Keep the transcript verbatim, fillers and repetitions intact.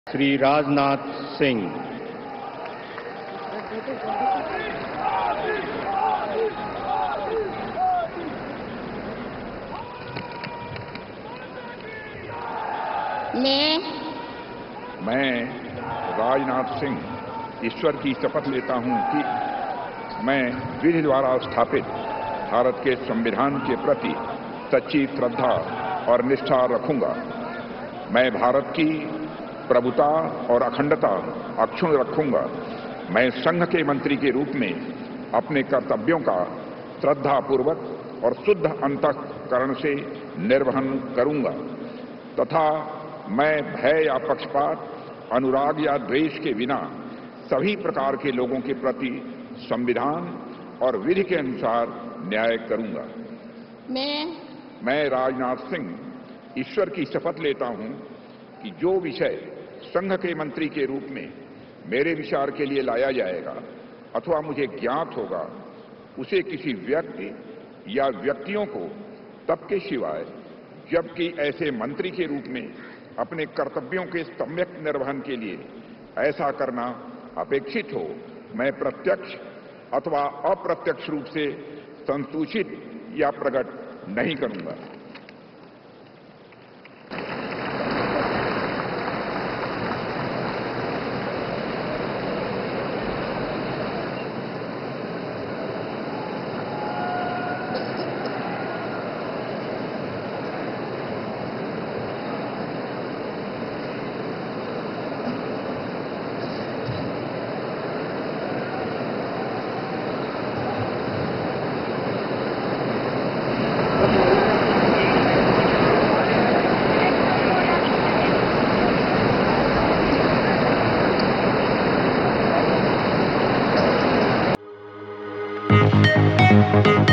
श्री राजनाथ सिंह। मैं मैं राजनाथ सिंह ईश्वर की शपथ लेता हूं कि मैं विधि द्वारा स्थापित भारत के संविधान के प्रति सच्ची श्रद्धा और निष्ठा रखूंगा। मैं भारत की प्रभुता और अखंडता अक्षुण्ण रखूंगा। मैं संघ के मंत्री के रूप में अपने कर्तव्यों का श्रद्धापूर्वक और शुद्ध अंतःकरण से निर्वहन करूंगा तथा मैं भय या पक्षपात, अनुराग या द्वेष के बिना सभी प्रकार के लोगों के प्रति संविधान और विधि के अनुसार न्याय करूंगा। मैं मैं राजनाथ सिंह ईश्वर की शपथ लेता हूं कि जो विषय संघ के मंत्री के रूप में मेरे विचार के लिए लाया जाएगा अथवा मुझे ज्ञात होगा, उसे किसी व्यक्ति या व्यक्तियों को तब के सिवाय जबकि ऐसे मंत्री के रूप में अपने कर्तव्यों के सम्यक निर्वहन के लिए ऐसा करना अपेक्षित हो, मैं प्रत्यक्ष अथवा अप्रत्यक्ष रूप से संसूचित या प्रकट नहीं करूंगा। Thank you.